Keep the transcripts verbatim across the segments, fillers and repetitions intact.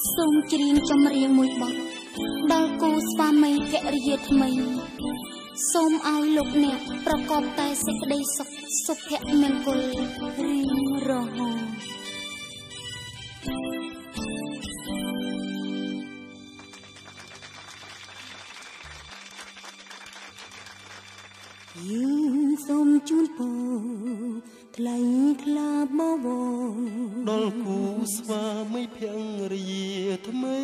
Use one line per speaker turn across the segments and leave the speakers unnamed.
សូមច្រៀងចម្រៀងមួយបទដល់គូស្វាមីភរិយាថ្មីសូមឲ្យលោកអ្នកប្រកបតែសេចក្តីសុខសុភមង្គលរៀងរហូតយើងសូមជូនពរថ្លៃថ្លាបបរ
ដល់គូស្វាមីភរិយាថ្មី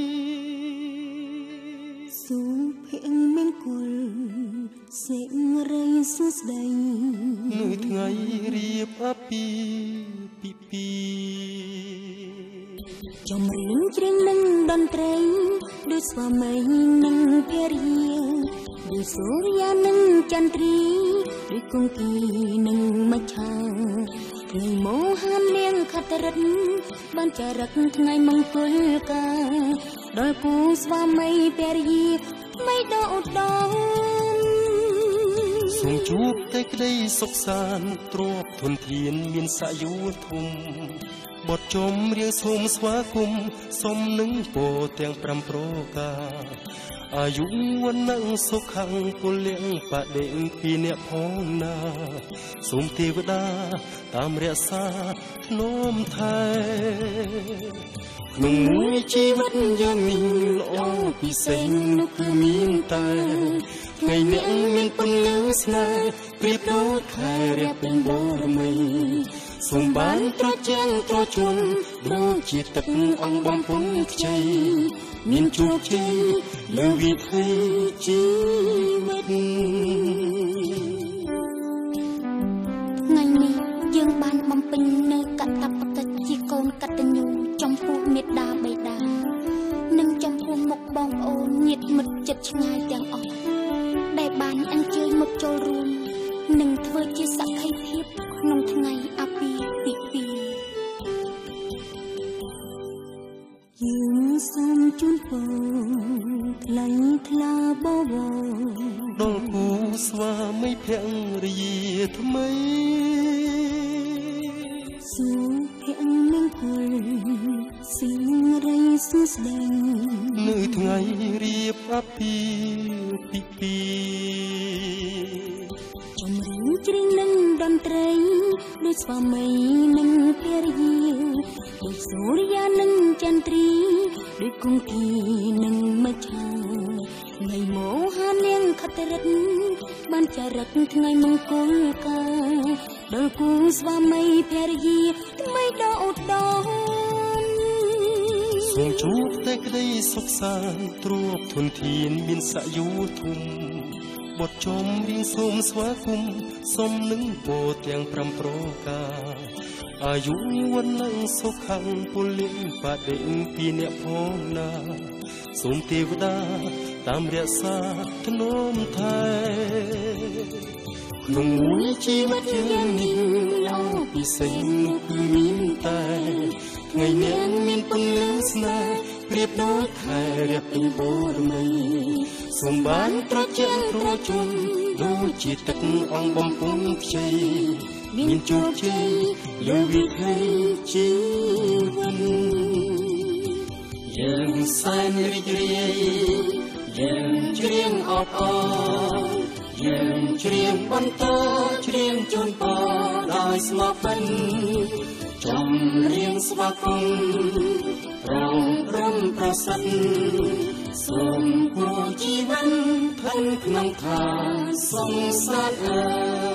សូមភមង្គលសេរីសួស្តី
នៅថ្ងៃរៀបអាពាហ៍ពិពាហ៍
ចម្រៀងច្រៀងនឹងតន្ត្រីដូចស្វាមីនិងភរិយាដូចសូរ្យានិងចន្ទ្រីដូចគង្គីនិងមច្ឆាថ្ងៃមោហាននាងខត្តរិទ្ធបានចារឹកថ្ងៃមង្គលការដល់គូស្វាមីភរិយាไม่โดดดอง
សូមជួបតែក្តីសុខសាន្តទ្រព្យធនធានមានសក្យោធំបទចំរៀងសូមស្វាគមន៍សុំនឹងពរទាំងប្រាំប្រការអាយុវណ្ណៈសុខខាងពលៈបដិពីអ្នកផងណាសូមទេវតាតាមរក្សាធ្នមថែក្នុងមួយជីវិតយ៉ាងនេះល្អពិសេសនោះគឺមានតែថ្ងៃអ្នកមានពន្លឺស្នេហ៍ប្រៀបដូចខែរះពេញបូរមីសូមបានត្រជាក់ត្រជុំដូចជាទឹកអង្គបំពង់ខ្ចីមានជោគជ័យលើវិถีជីវិត
ថ្ងៃនេះយើងបានបំពេញនៅកតបកិច្ចជាកូនកតញ្ញូចំពោះមេត្តាបិតានិងចំពោះមុខបងប្អូនញាតិមិត្តជិតឆ្ងាយទាំងអស់ដែលបានអញ្ជើញមកចូលរួមនិងធ្វើជាសក្ខីភាពក្នុងថ្ងៃអាពាហ៍ពិពាហ៍យើងសូមជូនពរថ្លៃថ្លាបបរ
ដល់គូស្វាមីភរិយាថ្មី
សុភមង្គលសិរីសួស្តី
នៅថ្ងៃរៀបអាពាហ៍ពិពាហ៍
ចម្រៀងច្រៀងនឹងតន្ត្រីដូចស្វាមីនិងភរិយាដូចសូរ្យានិងចន្ទ្រីដូចគង្គីនិងមច្ឆាថ្ងៃមោហានាងខត្តរិទ្ធបានចារឹកថ្ងៃមង្គលការដល់គូស្វាមីភរិយាថ្មីដ៏ឧត្តម
សូមជួបតែក្តីសុខសាន្តទ្រព្យធនធានមានសក្យោធំបទចំរៀងសូមស្វាគមន៍សុំនឹងពរទាំងប្រាំប្រការអាយុវណ្ណៈសុខខាងពលៈបដិពីអ្នកផងណាសូមទេវតាតាមរក្សាធ្នមថែក្នុងមួយជីវិតយ៉ាងនេះល្អពិសេសនោះគឺមានតែថ្ងៃអ្នកមានពន្លឺស្នេហ៍ប្រៀបដូចខែរះពេញបូរមីសូមបានត្រជាក់ត្រជុំដូចជាទឹកអង្គបំពង់ខ្ចីមានជោគជ័យលើវិถีជីវិតយើងសែនរីករាយយើងច្រៀងអបអរយើងច្រៀងបន្តច្រៀងជូនពរដោយស្មោះបិណ្ឌចម្រៀងស្វាគមន៍រងព្រំប្រសិទ្ធសូមគូជីវិតផិនក្នុងថាសង្សារ